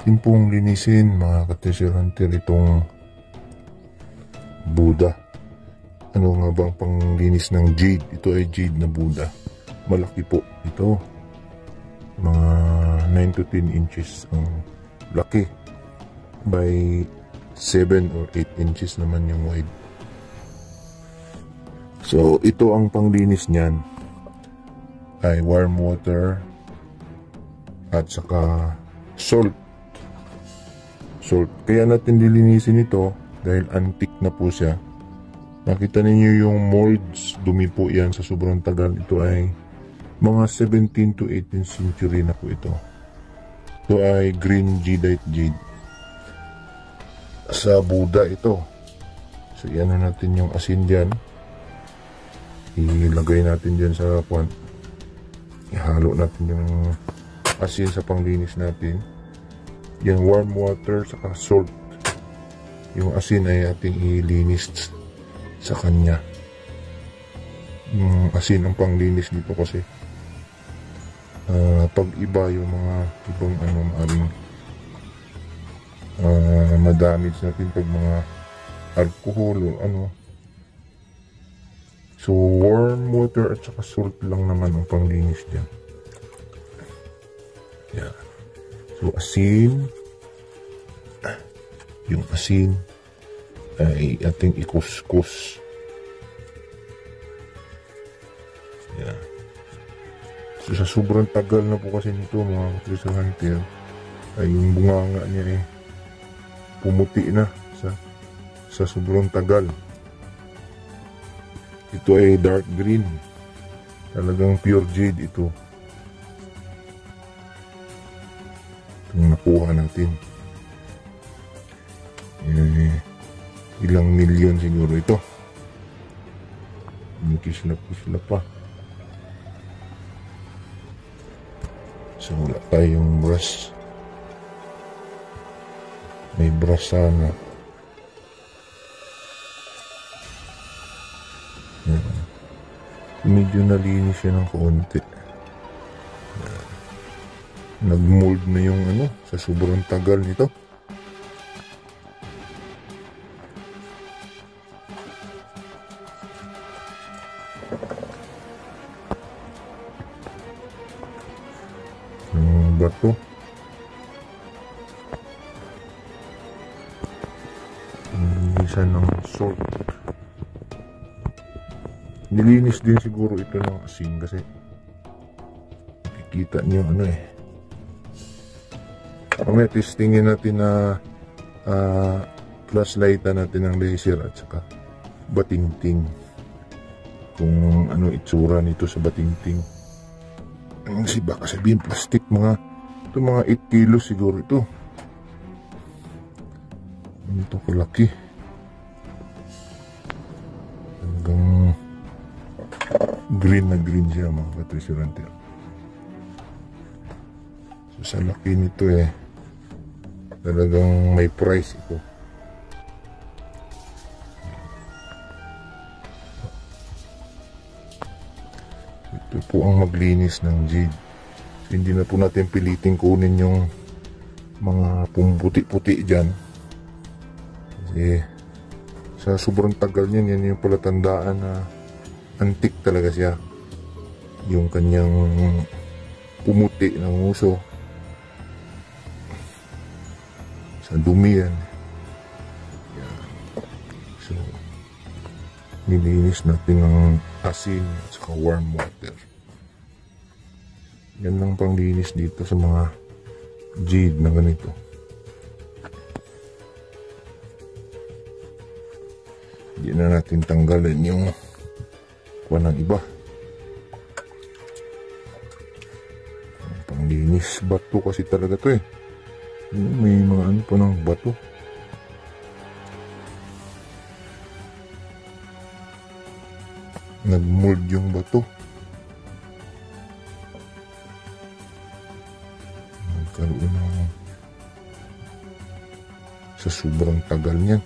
natin pong linisin mga ka-treasure hunter itong Buddha. Ano nga ba ang panglinis ng jade? Ito ay jade na Buddha. Malaki po ito. Mga 9 to 10 inches ang laki. By 7 or 8 inches naman yung wide. So ito ang panglinis niyan ay warm water at saka salt. Kaya natin dilinisin ito dahil antique na po siya. Nakita ninyo yung molds, dumi po yan sa sobrang tagal. Ito ay mga 17 to 18th century na po ito. Ito ay green jadeite jade. Sa Buddha ito. So yan na natin yung asin dyan. Ilagay natin dyan sa kwan. Ihalo natin yung asin sa panglinis natin. Yan warm water saka salt. Yung asin ay ating ilinis sa kanya. Yung asin ang panglinis dito kasi pag iba yung mga ibang maaring madamage natin pag mga alcohol o so warm water at saka salt lang naman ang panglinis dyan. Yeah. So asin, yung asin ay ating ikuskus. Yeah. So sa sobrang tagal na po kasi nito mga ka-treasure hunter ay yung bunganga niya pumuti na sa sobrang tagal. Ito ay dark green. Talagang pure jade ito. Itong nakuha natin. Ilang milyon siguro ito. Kisla pa. So wala tayong brush. May brush sana. Medyo nalinis siya ng konti. Nag-mold na yung sa sobrang tagal nito. Yung bato. Nilinisan ng salt. Nilinis din siguro ito ng asin kasi nakikita niyo Mamaya testingin natin na flashlightan natin ng laser at saka batingting. Kung ano itsura nito sa batingting. Kasi baka sabihin plastic ito mga 8 kilos siguro ito. Ito kalaki. Hanggang green na green siya mga ka-treasure hunter. So sa laki nito talagang may price ito. Ito po ang maglinis ng jade. So, hindi na po natin piliting kunin yung mga pumputi-puti dyan. Kasi sa sobrang tagal niyan, yan yung palatandaan na antique talaga siya. Yung kanyang pumuti ng uso. Sa dumi yan. So, nilinis natin ng asin at saka warm water. Yan lang panglinis dito sa mga jade na ganito. Hindi na natin tanggalin yung kuha ng iba. Panglinis bato kasi talaga to may mga pa ng bato. Nag-mold yung bato. Nagkaroon ng sa sobrang tagal niyan.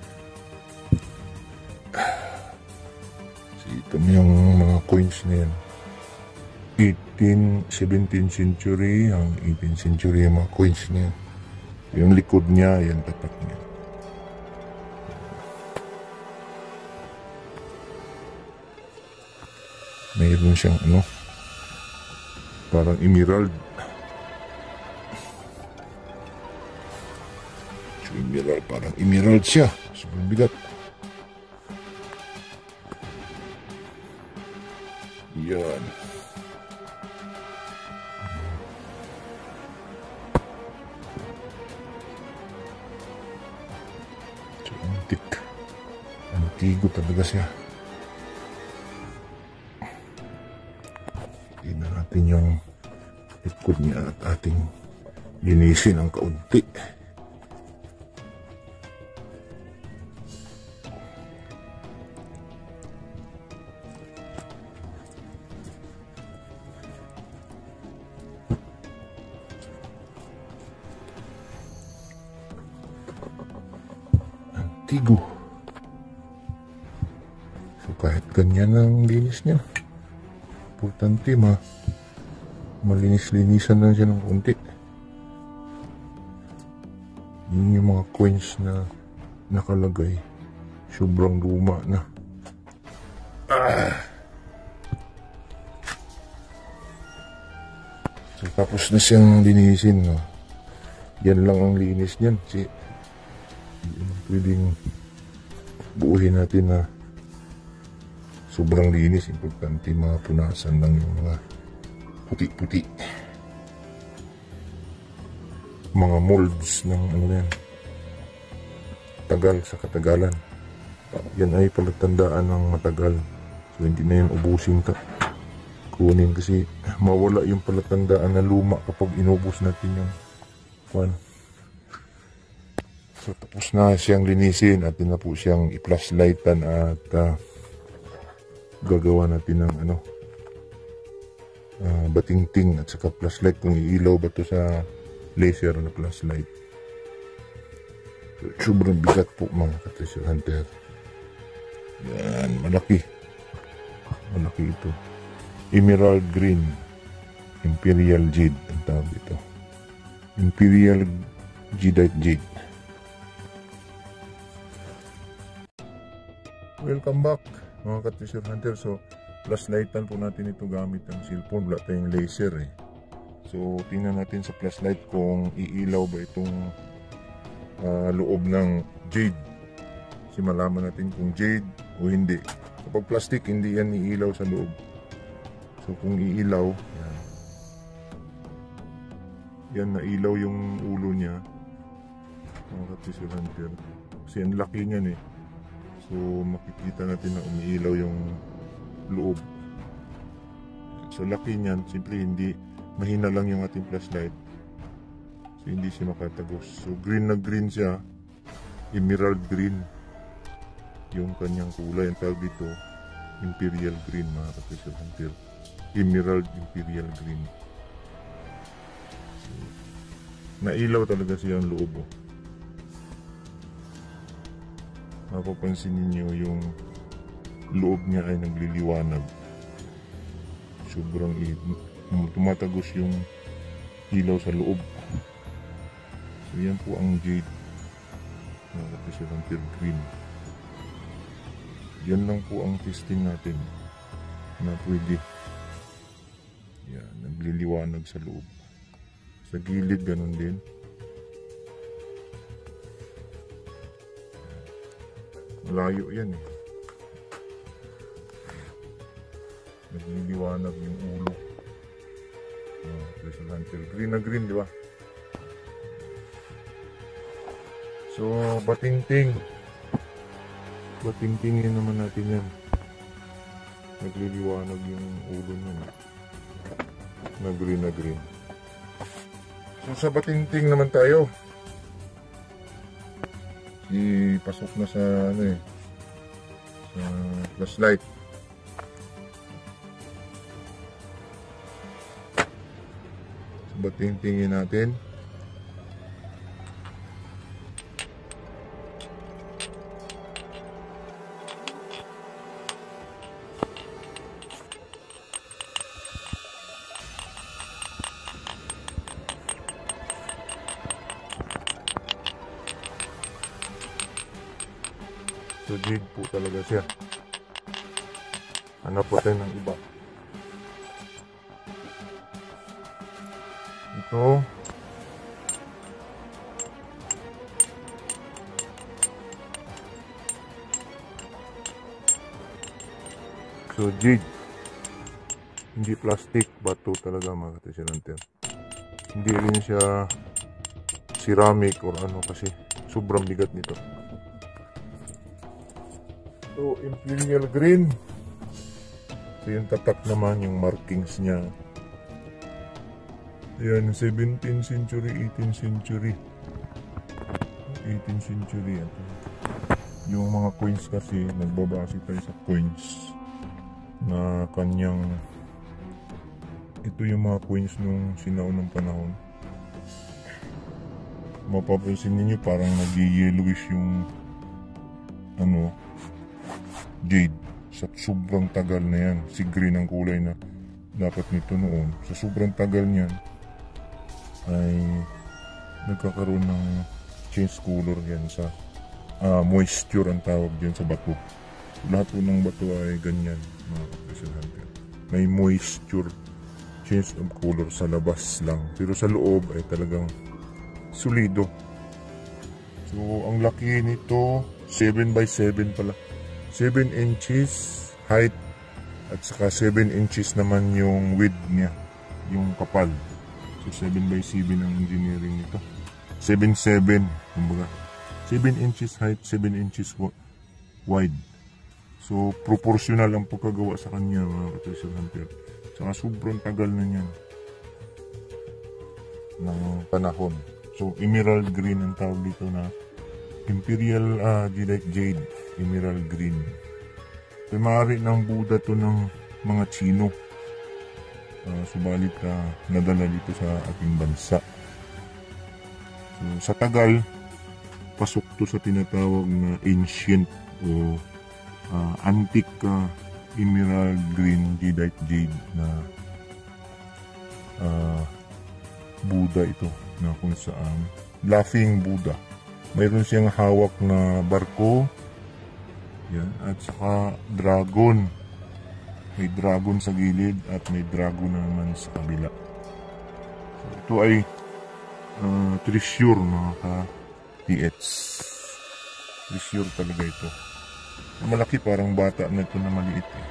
So, ito yung mga coins na yan. 17th century, ang 18th century yung mga coins niya. Yung likod niya, yan tapat niya. Mayroon siyang ano, parang emerald. So, emerald, parang emerald siya. Sobrang bigat. Yan. So, antik. Antigo talaga siya. Tingnan natin yung likod niya at ating linisin ng kaunti. Antigo. So kahit ganyan ang linis niya, importante malinis-linisan lang siya ng konti. Yun yung mga coins na nakalagay, sobrang luma na. So tapos na siyang linisin, no? Yan lang ang linis niyan. Pwedeng buuhin natin na sobrang linis. Importante mapunasan lang yung mga puti-puti, mga molds ng ano yan, tagal sa katagalan. Yan ay palatandaan ng matagal. So hindi na yun ubusin kunin kasi mawala yung palatandaan na luma kapag inubos natin yung one. So tapos na siyang linisin at na po siyang i-flashlightan at gagawa natin ng ano, batingting at saka flashlight kung iilaw ba to sa laser na flashlight. So, sobrang bigat po mga ka-treasure hunter. Yan, malaki ito. Emerald green, Imperial Jade ang tawag ito. Imperial Jadeite Jade. Welcome back mga ka-treasure hunter. So flashlightan po natin ito gamit ang cellphone. Wala tayong laser eh. So tingnan natin sa flashlight kung iilaw ba itong loob ng jade. Kasi malaman natin kung jade o hindi. Kapag plastic, hindi yan iilaw sa loob. So kung iilaw, yan nailaw yung ulo niya mga ka-treasure hunter. Kasi ang laki niyan eh. So makikita natin na umiilaw yung loob. So laki niyan, simple hindi mahina lang yung ating flashlight. So hindi siya makatagos. So green na green siya, emerald green yung kanyang kulay. Ang tawag dito Imperial green mga ka-treasure hunter. Emerald Imperial green. So, nailaw talaga siya ang loob. Mapapansin ninyo yung loob niya ay nagliliwanag. Sobrang tumatagos yung ilaw sa loob. So yan po ang jade na ka-treasure hunter green. Yan lang po ang testing natin na pwede. Yan, nagliliwanag sa loob. Sa gilid ganun din. Malayo yan eh. Nagliliwanag yung ulo. Treasure hunter. Green na green, di ba? So, batingting. Batingtingin naman natin yan. Nagliliwanag yung ulo niya. Na green na green. So, sa batingting naman tayo. Ipasok na sa ano eh, sa flashlight. So, batingtingin natin. So jade po talaga siya. Hanap po tayo ng iba. Ito. So jade. Hindi plastic, bato talaga mga ka-treasure hunter. Hindi rin siya ceramic or ano kasi sobrang bigat nito. So imperial green. So yung tatak naman, yung markings niya. Ayan, 17th century, 18th century. 18th century. Ito. Yung mga coins kasi, nagbabase tayo sa coins na kanyang, ito yung mga coins nung sinaunang panahon. Mapapansin niyo parang nag-yellowish yung ano, jade. Sa sobrang tagal na yan, si green ang kulay na dapat nito noon. Sa sobrang tagal niyan ay nagkakaroon ng change color yan sa moisture ang tawag dyan sa bato. Lahat po ng bato ay ganyan mga ka-treasure hunter. May moisture, change of color sa labas lang, pero sa loob ay talagang solido. So ang laki nito, 7x7 pala, 7 inches height at saka 7 inches naman yung width niya, yung kapal. So 7x7 ang engineering nito, 7-7 kumbaga, 7 inches height, 7 inches wide. So proportional ang pagkagawa sa kanya mga ka-treasure hunter. Saka sobrang tagal na niyan ng panahon. So emerald green ang tawag dito, na imperial jade, emerald green. So maaari ng Buddha to ng mga Chino. Subalit nadala dito sa ating bansa. So sa tagal, pasok to sa tinatawag na ancient o antique emerald green jadeite jade na Buddha ito, na kung saan laughing Buddha. Mayroon siyang hawak na barko yan, at saka dragon. May dragon sa gilid at may dragon naman sa kabila. So, ito ay treasure mga ka-TH. Treasure talaga ito. Malaki, parang bata na ito na maliit eh.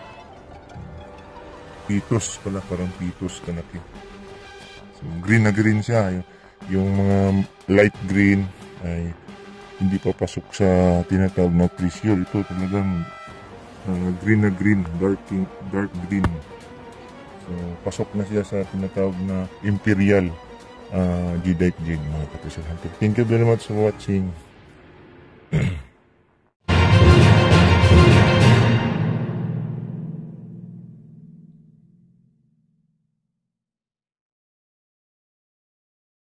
Pitos pala, parang pitos kalaki. So green na green siya. Yung mga light green ay hindi pa pasok sa tinatawag na treasure. Ito talagang green na green, dark green. So pasok na siya sa tinatawag na imperial jadeite jade mga ka-treasure hunter. Thank you very much for watching.